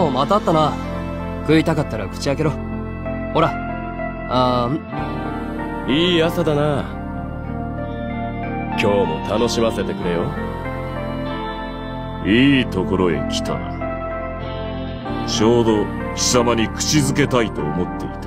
おまた会ったな。食いたかったら口開けろ。ほら。 いい朝だな。今日も楽しませてくれよ。 いいところへ来たな。ちょうど貴様に口づけたいと思っていた。